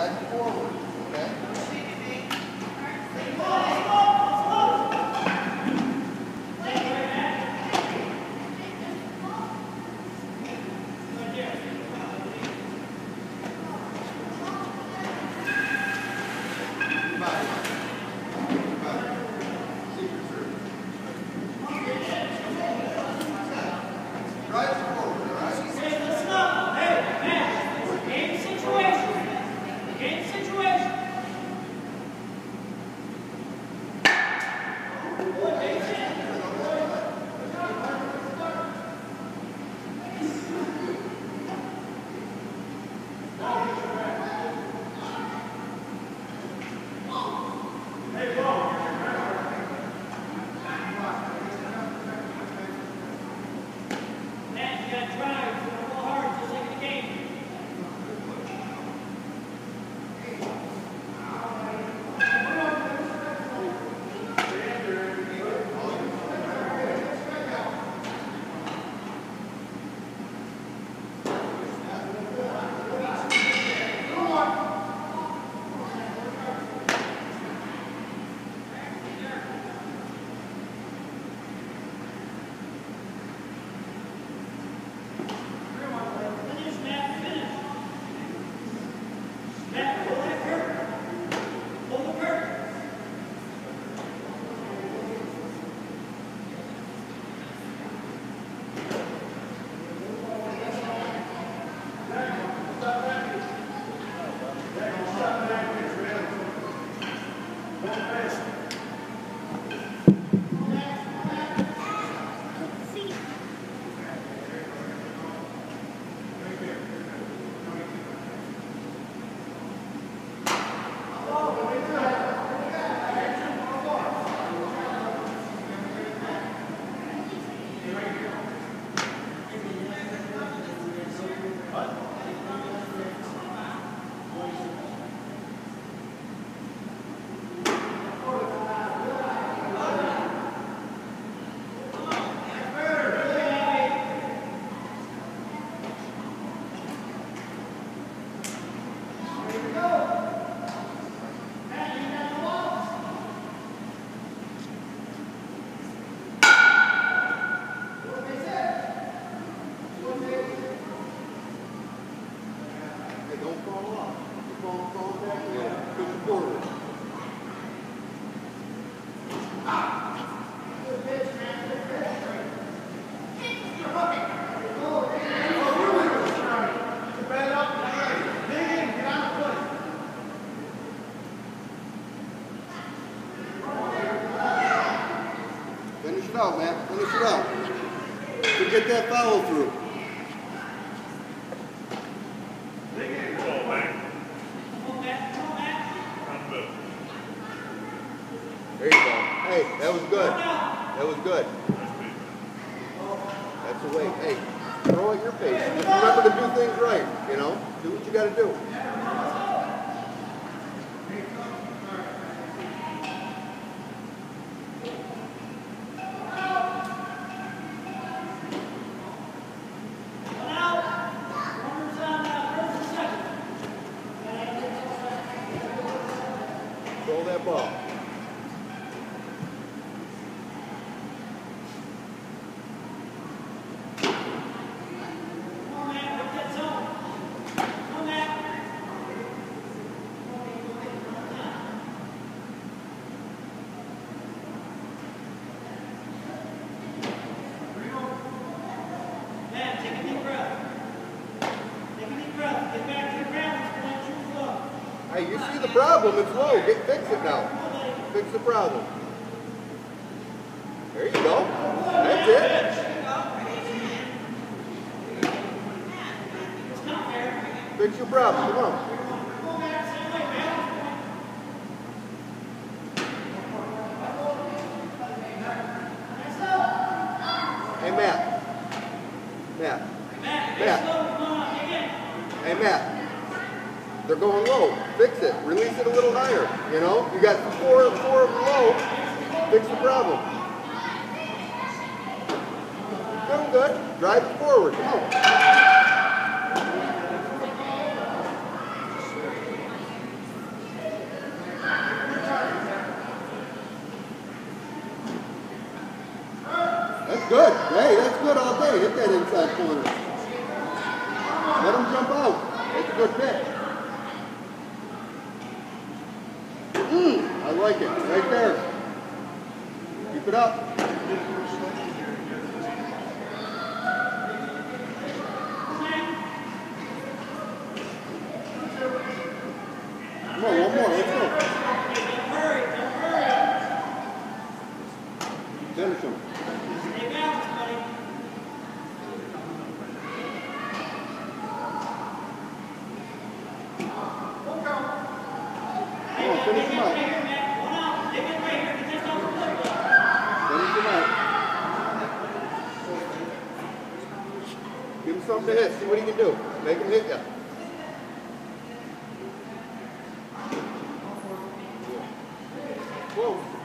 drive it forward. Okay? Don't fall off. Fall back and push it forward. Finish it out, man. Finish it out. To get that follow through. There you go. Hey, that was good. That was good. That's the way. Hey, throw at your pace. Just remember to do things right, you know? Do what you got to do. Throw that ball. Hey, you see the problem, it's low. Fix it now. Fix the problem. There you go. That's it. Fix your problem, come on. Hey, Matt. Hey, Matt. They're going low. Fix it. Release it a little higher. You know, you got four of them low. Fix the problem. Doing good. Drive it forward. Come on. Good. Hey, that's good all day. Hit that inside corner. Let him jump out. That's a good pitch. I like it. Right there. Keep it up. Come on, one more. Let's go. Finish him. Come on, finish him up. Finish him up. Give him something to hit. See what he can do. Make him hit you. Whoa.